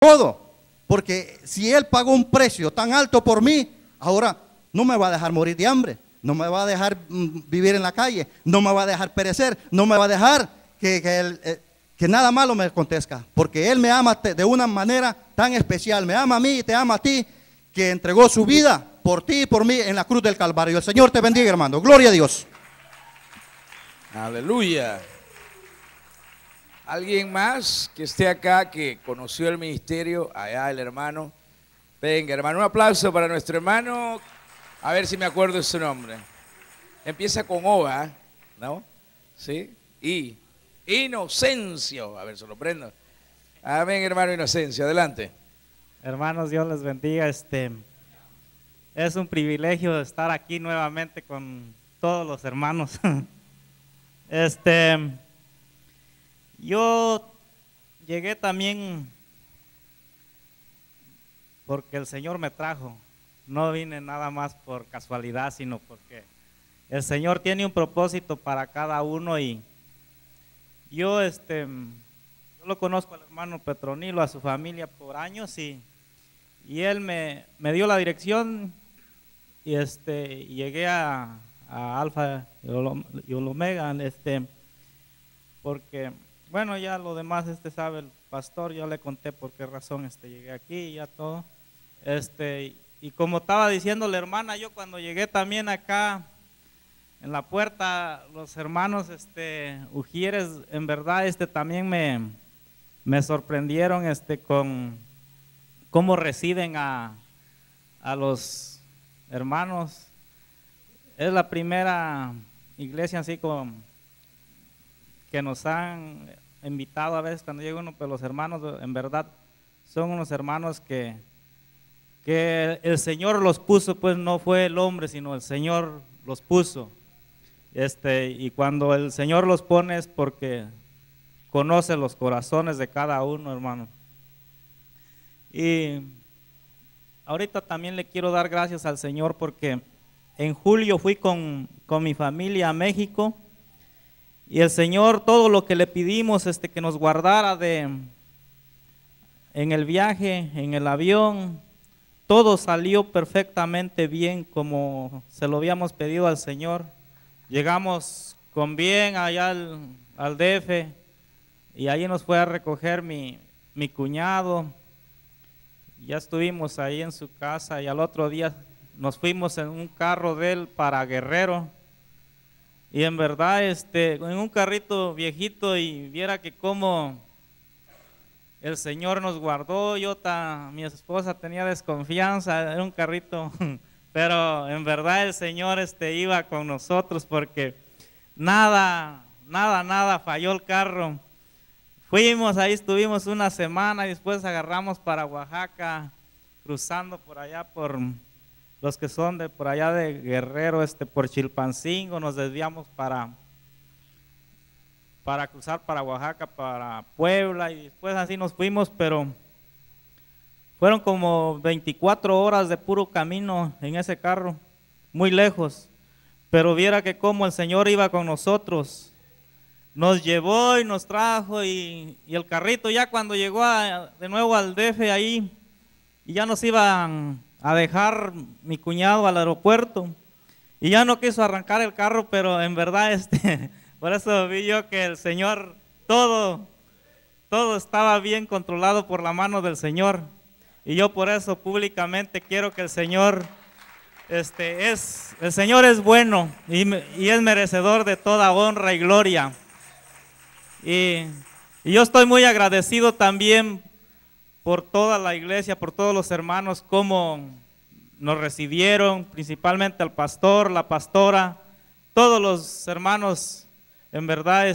todo. Porque si Él pagó un precio tan alto por mí, ahora no me va a dejar morir de hambre, no me va a dejar vivir en la calle, no me va a dejar perecer, no me va a dejar que nada malo me acontezca. Porque Él me ama de una manera tan especial, me ama a mí y te ama a ti, que entregó su vida por ti y por mí en la cruz del Calvario. El Señor te bendiga, hermano. Gloria a Dios. Aleluya. ¿Alguien más que esté acá que conoció el ministerio? Allá el hermano. Venga, hermano, un aplauso para nuestro hermano. A ver si me acuerdo de su nombre. Empieza con O, ¿eh? ¿No? ¿Sí? Y Inocencio. A ver, se lo prendo. Amén, hermano Inocencio. Adelante. Hermanos, Dios les bendiga. Es un privilegio estar aquí nuevamente con todos los hermanos. Yo llegué también porque el Señor me trajo. No vine nada más por casualidad, sino porque el Señor tiene un propósito para cada uno. Y yo, yo lo conozco al hermano Petronilo, a su familia por años, y él me dio la dirección y llegué a Alfa y Omega, porque, bueno, ya lo demás sabe el pastor, yo le conté por qué razón llegué aquí y ya todo. Y como estaba diciendo la hermana, yo cuando llegué también acá en la puerta, los hermanos Ujieres, en verdad también me sorprendieron con cómo reciben a los hermanos. Es la primera iglesia así como que nos han invitado a veces cuando llega uno, pero los hermanos en verdad son unos hermanos que el Señor los puso, pues no fue el hombre, sino el Señor los puso. Y cuando el Señor los pone es porque conoce los corazones de cada uno, hermano. Y ahorita también le quiero dar gracias al Señor porque en julio fui con mi familia a México y el Señor todo lo que le pedimos que nos guardara en el viaje, en el avión, todo salió perfectamente bien como se lo habíamos pedido al Señor. Llegamos con bien allá al DF y allí nos fue a recoger mi cuñado. Ya estuvimos ahí en su casa y al otro día nos fuimos en un carro de él para Guerrero. Y en verdad, en un carrito viejito, y viera que cómo el Señor nos guardó. Mi esposa tenía desconfianza, era un carrito, pero en verdad el Señor iba con nosotros porque nada falló el carro. Fuimos, ahí estuvimos una semana y después agarramos para Oaxaca, cruzando por allá por los que son de por allá de Guerrero, por Chilpancingo, nos desviamos para cruzar para Oaxaca, para Puebla, y después así nos fuimos, pero fueron como 24 horas de puro camino en ese carro, muy lejos, pero viera que como el Señor iba con nosotros. Nos llevó y nos trajo y el carrito ya cuando llegó de nuevo al DF ahí, y ya nos iban a dejar mi cuñado al aeropuerto y ya no quiso arrancar el carro, pero en verdad por eso vi yo que el Señor, todo estaba bien controlado por la mano del Señor, y yo por eso públicamente quiero que el Señor, el Señor es bueno y es merecedor de toda honra y gloria. Y yo estoy muy agradecido también por toda la iglesia, por todos los hermanos, cómo nos recibieron, principalmente al pastor, la pastora, todos los hermanos. En verdad,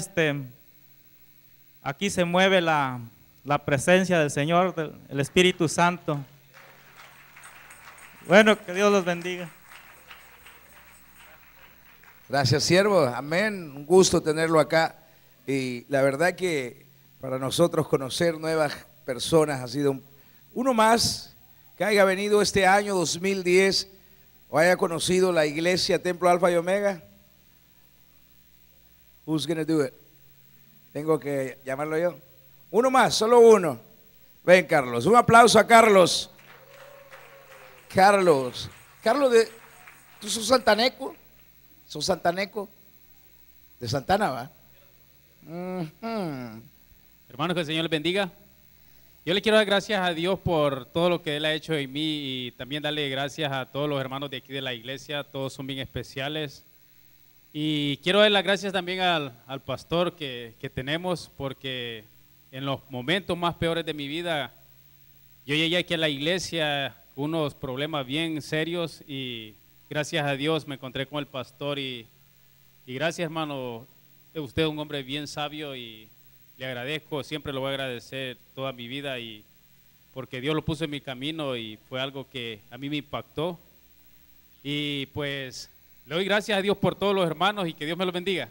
aquí se mueve la presencia del Señor, del Espíritu Santo. Bueno, que Dios los bendiga. Gracias, siervo. Amén. Un gusto tenerlo acá. Y la verdad que para nosotros conocer nuevas personas ha sido uno más que haya venido este año 2010 o haya conocido la iglesia Templo Alfa y Omega. Who's gonna do it? Tengo que llamarlo yo. Uno más, solo uno. Ven, Carlos. Un aplauso a Carlos. Carlos, ¿tú sos santaneco? ¿Sos santaneco? De Santana, ¿va? Hermanos, que el Señor les bendiga. Yo le quiero dar gracias a Dios por todo lo que Él ha hecho en mí y también darle gracias a todos los hermanos de aquí de la iglesia. Todos son bien especiales. Y quiero dar las gracias también al pastor que tenemos, porque en los momentos más peores de mi vida, yo llegué aquí a la iglesia con unos problemas bien serios y gracias a Dios me encontré con el pastor y gracias, hermano. Usted es un hombre bien sabio y le agradezco, siempre lo voy a agradecer toda mi vida y porque Dios lo puso en mi camino y fue algo que a mí me impactó. Y pues le doy gracias a Dios por todos los hermanos y que Dios me los bendiga.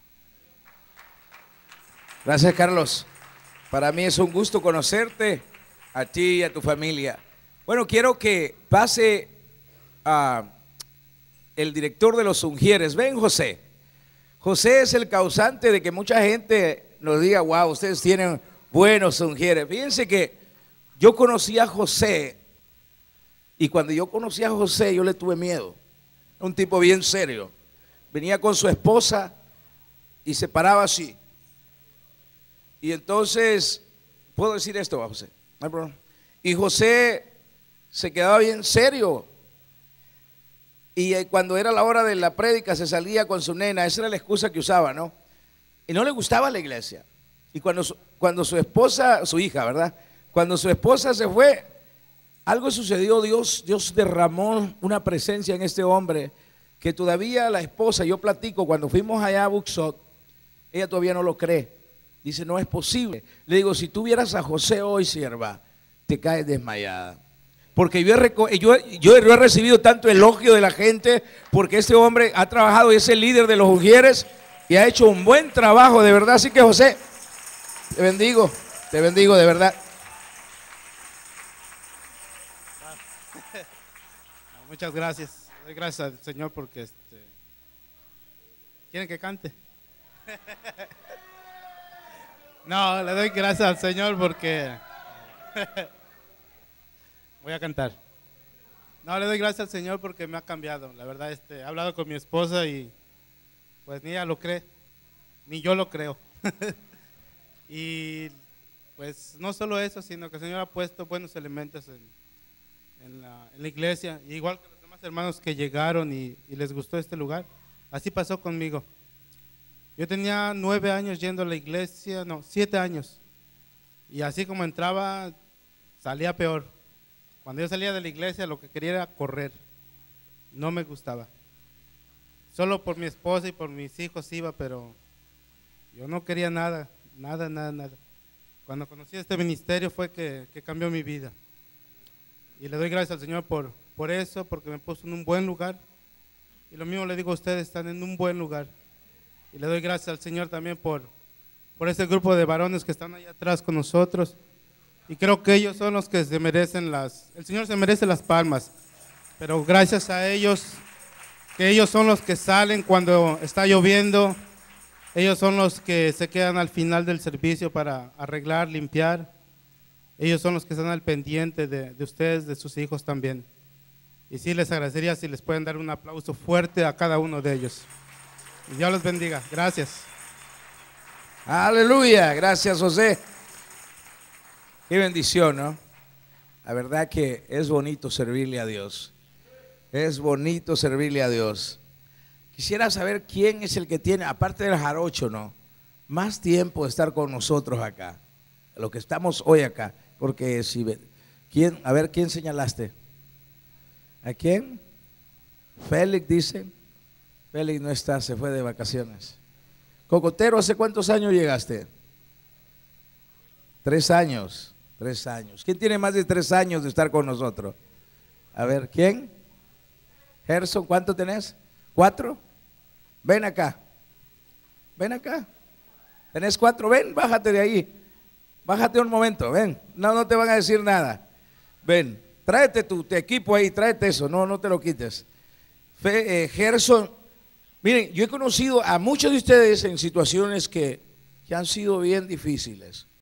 Gracias, Carlos. Para mí es un gusto conocerte, a ti y a tu familia. Bueno, quiero que pase el director de los Ujieres. Ven, José. José es el causante de que mucha gente nos diga, wow, ustedes tienen buenos Ujieres. Fíjense que yo conocí a José y cuando yo conocí a José yo le tuve miedo. Un tipo bien serio. Venía con su esposa y se paraba así. Y entonces, ¿puedo decir esto, José? No hay problema. Y José se quedaba bien serio. Y cuando era la hora de la prédica se salía con su nena. Esa era la excusa que usaba, ¿no? Y no le gustaba la iglesia. Y cuando su esposa, su hija, ¿verdad? Cuando su esposa se fue, algo sucedió. Dios derramó una presencia en este hombre que todavía la esposa, yo platico, cuando fuimos allá a Buxot, ella todavía no lo cree. Dice, no es posible. Le digo, si tú vieras a José hoy, sierva, te caes desmayada. Porque yo he recibido tanto elogio de la gente, porque este hombre ha trabajado y es el líder de los Ujieres y ha hecho un buen trabajo, de verdad. Así que, José, te bendigo de verdad. Muchas gracias. Doy gracias al Señor porque ¿quieren que cante? No, le doy gracias al Señor porque voy a cantar. No, le doy gracias al Señor porque me ha cambiado. La verdad, he hablado con mi esposa y pues ni ella lo cree, ni yo lo creo. Y pues no solo eso, sino que el Señor ha puesto buenos elementos en la iglesia, igual que los demás hermanos que llegaron y les gustó este lugar. Así pasó conmigo. Yo tenía 9 años yendo a la iglesia, no, 7 años. Y así como entraba, salía peor. Cuando yo salía de la iglesia, lo que quería era correr. No me gustaba. Solo por mi esposa y por mis hijos iba, pero yo no quería nada. Cuando conocí este ministerio fue que cambió mi vida. Y le doy gracias al Señor por eso, porque me puso en un buen lugar. Y lo mismo le digo a ustedes, están en un buen lugar. Y le doy gracias al Señor también por ese grupo de varones que están allá atrás con nosotros. Y creo que ellos son los que se merecen el Señor se merece las palmas. Pero gracias a ellos, que ellos son los que salen cuando está lloviendo. Ellos son los que se quedan al final del servicio para arreglar, limpiar. Ellos son los que están al pendiente de ustedes, de sus hijos también. Y sí les agradecería si les pueden dar un aplauso fuerte a cada uno de ellos. Y Dios los bendiga. Gracias. Aleluya. Gracias, José. Qué bendición, ¿no? La verdad que es bonito servirle a Dios. Es bonito servirle a Dios. Quisiera saber quién es el que tiene, aparte del jarocho, ¿no?, más tiempo de estar con nosotros acá, lo que estamos hoy acá. Porque si ¿quién? A ver, ¿quién señalaste? ¿A quién? Félix, dice. Félix no está, se fue de vacaciones. Cocotero, ¿hace cuántos años llegaste? 3 años. 3 años. ¿Quién tiene más de 3 años de estar con nosotros? A ver, ¿quién? Gerson, ¿cuánto tenés? 4. Ven acá. Ven acá. ¿Tenés 4? Ven, bájate de ahí. Bájate un momento, ven. No te van a decir nada. Ven, tráete tu equipo ahí, tráete eso, no te lo quites. Gerson, miren, yo he conocido a muchos de ustedes en situaciones que han sido bien difíciles.